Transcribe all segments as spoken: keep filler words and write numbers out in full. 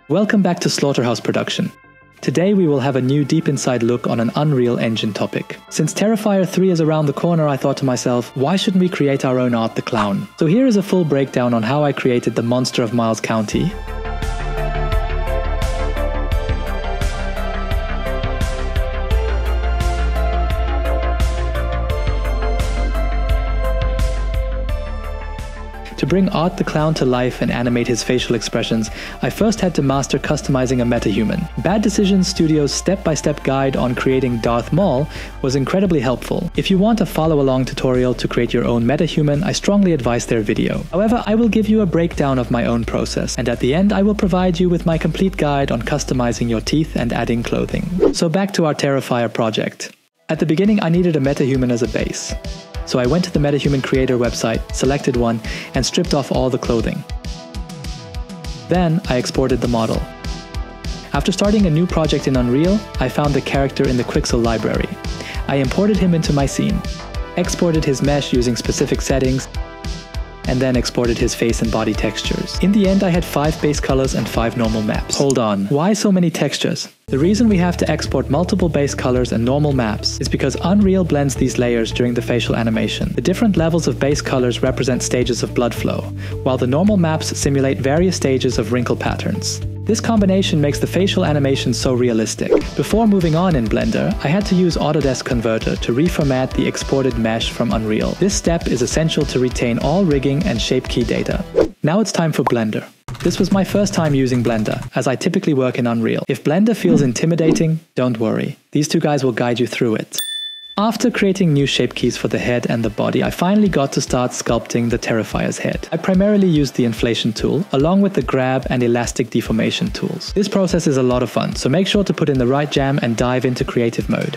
Welcome back to Slaughterhouse Production. Today we will have a new deep inside look on an Unreal Engine topic. Since Terrifier three is around the corner, I thought to myself, why shouldn't we create our own Art the Clown? So here is a full breakdown on how I created the monster of Miles County. To bring Art the Clown to life and animate his facial expressions, I first had to master customizing a metahuman. Bad Decisions Studio's step-by-step guide on creating Darth Maul was incredibly helpful. If you want a follow-along tutorial to create your own metahuman, I strongly advise their video. However, I will give you a breakdown of my own process, and at the end I will provide you with my complete guide on customizing your teeth and adding clothing. So back to our Terrifier project. At the beginning I needed a metahuman as a base. So I went to the MetaHuman Creator website, selected one, and stripped off all the clothing. Then I exported the model. After starting a new project in Unreal, I found the character in the Quixel library. I imported him into my scene, exported his mesh using specific settings, and then exported his face and body textures. In the end, I had five base colors and five normal maps. Hold on, why so many textures? The reason we have to export multiple base colors and normal maps is because Unreal blends these layers during the facial animation. The different levels of base colors represent stages of blood flow, while the normal maps simulate various stages of wrinkle patterns. This combination makes the facial animation so realistic. Before moving on in Blender, I had to use Autodesk Converter to reformat the exported mesh from Unreal. This step is essential to retain all rigging and shape key data. Now it's time for Blender. This was my first time using Blender, as I typically work in Unreal. If Blender feels intimidating, don't worry. These two guys will guide you through it. After creating new shape keys for the head and the body, I finally got to start sculpting the Terrifier's head. I primarily used the inflation tool, along with the grab and elastic deformation tools. This process is a lot of fun, so make sure to put in the right jam and dive into creative mode.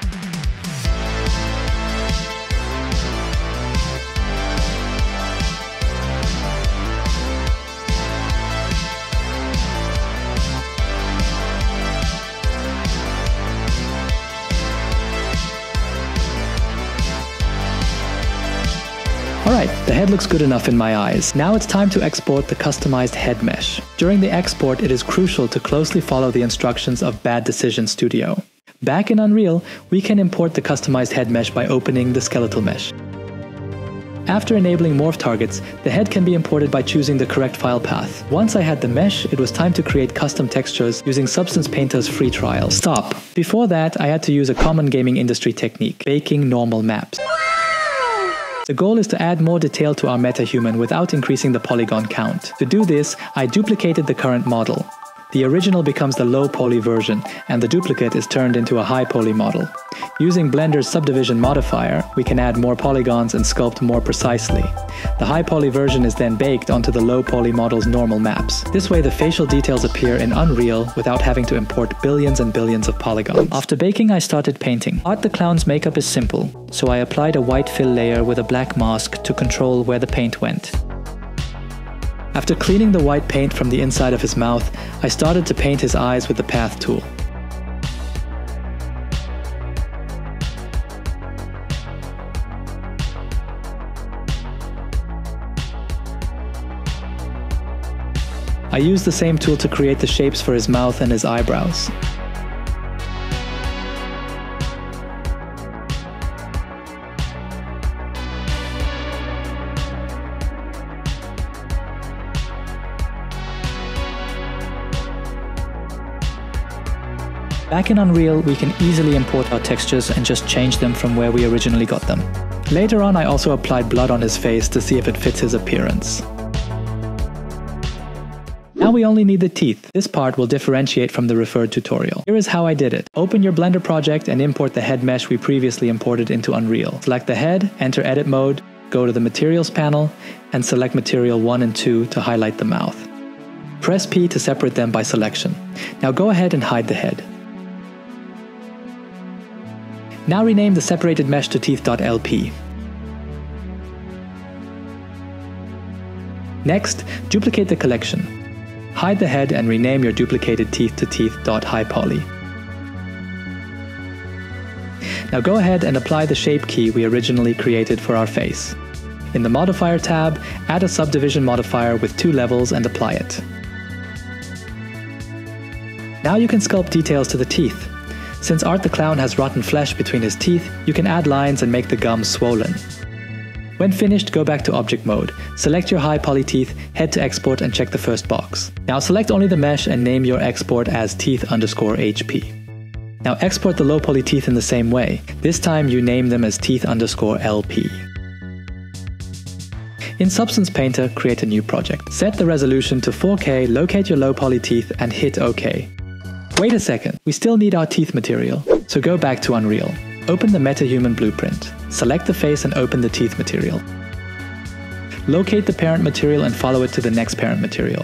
Alright, the head looks good enough in my eyes. Now it's time to export the customized head mesh. During the export, it is crucial to closely follow the instructions of Bad Decisions Studio. Back in Unreal, we can import the customized head mesh by opening the skeletal mesh. After enabling morph targets, the head can be imported by choosing the correct file path. Once I had the mesh, it was time to create custom textures using Substance Painter's free trial. Stop! Before that, I had to use a common gaming industry technique, baking normal maps. The goal is to add more detail to our metahuman without increasing the polygon count. To do this, I duplicated the current model. The original becomes the low poly version, and the duplicate is turned into a high poly model. Using Blender's subdivision modifier, we can add more polygons and sculpt more precisely. The high poly version is then baked onto the low poly model's normal maps. This way the facial details appear in Unreal without having to import billions and billions of polygons. After baking, I started painting. Art the Clown's makeup is simple, so I applied a white fill layer with a black mask to control where the paint went. After cleaning the white paint from the inside of his mouth, I started to paint his eyes with the Path tool. I used the same tool to create the shapes for his mouth and his eyebrows. Back in Unreal, we can easily import our textures and just change them from where we originally got them. Later on, I also applied blood on his face to see if it fits his appearance. Now we only need the teeth. This part will differentiate from the referred tutorial. Here is how I did it. Open your Blender project and import the head mesh we previously imported into Unreal. Select the head, enter edit mode, go to the materials panel, and select material one and two to highlight the mouth. Press P to separate them by selection. Now go ahead and hide the head. Now rename the separated mesh to teeth.lp. Next, duplicate the collection. Hide the head and rename your duplicated teeth to teeth.highpoly. Now go ahead and apply the shape key we originally created for our face. In the Modifier tab, add a subdivision modifier with two levels and apply it. Now you can sculpt details to the teeth. Since Art the Clown has rotten flesh between his teeth, you can add lines and make the gums swollen. When finished, go back to object mode, select your high poly teeth, head to export and check the first box. Now select only the mesh and name your export as teeth underscore H P. Now export the low poly teeth in the same way. This time you name them as teeth underscore L P. In Substance Painter, create a new project. Set the resolution to four K, locate your low poly teeth and hit OK. Wait a second, we still need our teeth material. So go back to Unreal. Open the MetaHuman blueprint. Select the face and open the teeth material. Locate the parent material and follow it to the next parent material.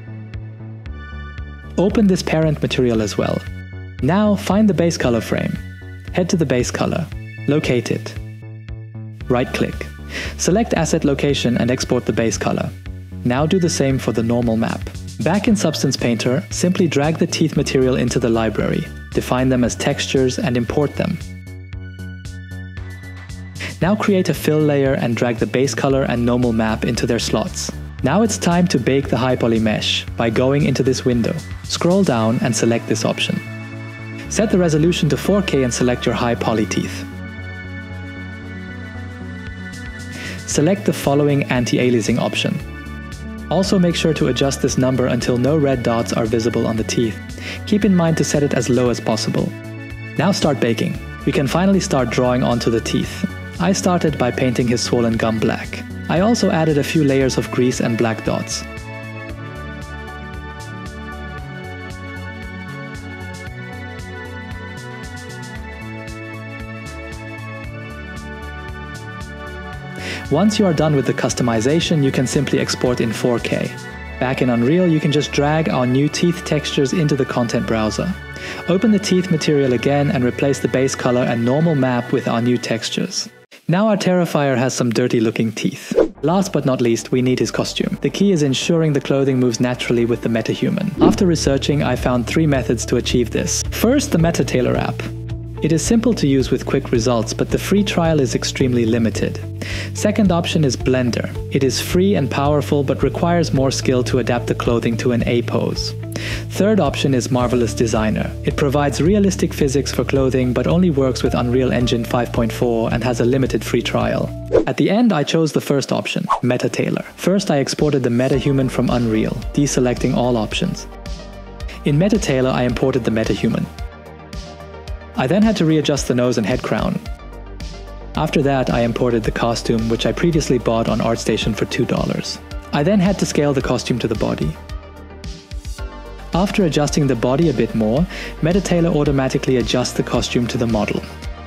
Open this parent material as well. Now find the base color frame. Head to the base color. Locate it. Right-click. Select Asset Location and export the base color. Now do the same for the normal map. Back in Substance Painter, simply drag the teeth material into the library, define them as textures and import them. Now create a fill layer and drag the base color and normal map into their slots. Now it's time to bake the high poly mesh by going into this window. Scroll down and select this option. Set the resolution to four K and select your high poly teeth. Select the following anti-aliasing option. Also make sure to adjust this number until no red dots are visible on the teeth. Keep in mind to set it as low as possible. Now start baking. We can finally start drawing onto the teeth. I started by painting his swollen gum black. I also added a few layers of grease and black dots. Once you are done with the customization, you can simply export in four K. Back in Unreal, you can just drag our new teeth textures into the content browser. Open the teeth material again and replace the base color and normal map with our new textures. Now our Terrifier has some dirty looking teeth. Last but not least, we need his costume. The key is ensuring the clothing moves naturally with the MetaHuman. After researching, I found three methods to achieve this. First, the MetaTailor app. It is simple to use with quick results, but the free trial is extremely limited. Second option is Blender. It is free and powerful, but requires more skill to adapt the clothing to an A pose. Third option is Marvelous Designer. It provides realistic physics for clothing, but only works with Unreal Engine five point four and has a limited free trial. At the end, I chose the first option, MetaTailor. First, I exported the MetaHuman from Unreal, deselecting all options. In MetaTailor, I imported the MetaHuman. I then had to readjust the nose and head crown. After that, I imported the costume, which I previously bought on ArtStation for two dollars. I then had to scale the costume to the body. After adjusting the body a bit more, MetaTailor automatically adjusts the costume to the model.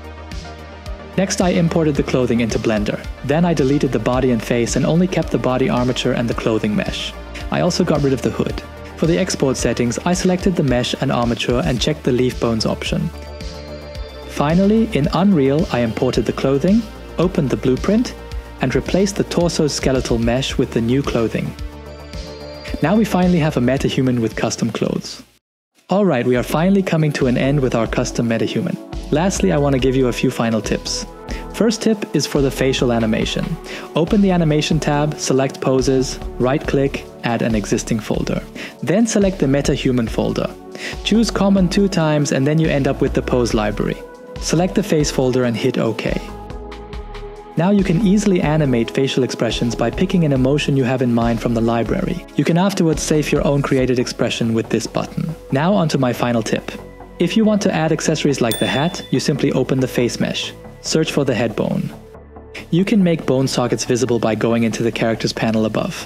Next, I imported the clothing into Blender. Then I deleted the body and face and only kept the body armature and the clothing mesh. I also got rid of the hood. For the export settings, I selected the mesh and armature and checked the leaf bones option. Finally, in Unreal, I imported the clothing, opened the blueprint, and replaced the torso skeletal mesh with the new clothing. Now we finally have a MetaHuman with custom clothes. Alright, we are finally coming to an end with our custom MetaHuman. Lastly, I want to give you a few final tips. First tip is for the facial animation. Open the animation tab, select poses, right-click, add an existing folder. Then select the MetaHuman folder. Choose Common two times and then you end up with the pose library. Select the face folder and hit OK. Now you can easily animate facial expressions by picking an emotion you have in mind from the library. You can afterwards save your own created expression with this button. Now onto my final tip. If you want to add accessories like the hat, you simply open the face mesh. Search for the head bone. You can make bone sockets visible by going into the characters panel above.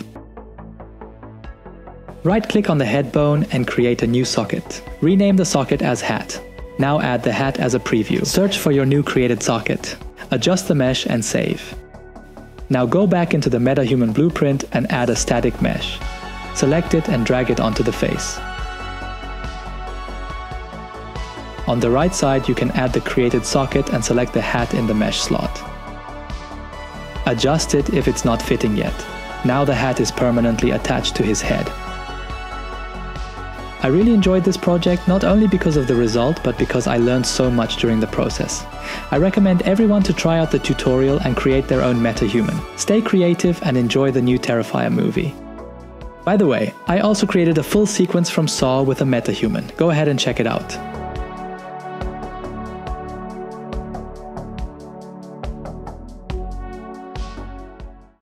Right-click on the head bone and create a new socket. Rename the socket as hat. Now add the hat as a preview. Search for your new created socket. Adjust the mesh and save. Now go back into the MetaHuman blueprint and add a static mesh. Select it and drag it onto the face. On the right side, you can add the created socket and select the hat in the mesh slot. Adjust it if it's not fitting yet. Now the hat is permanently attached to his head. I really enjoyed this project not only because of the result, but because I learned so much during the process. I recommend everyone to try out the tutorial and create their own MetaHuman. Stay creative and enjoy the new Terrifier movie. By the way, I also created a full sequence from Saw with a metahuman. Go ahead and check it out.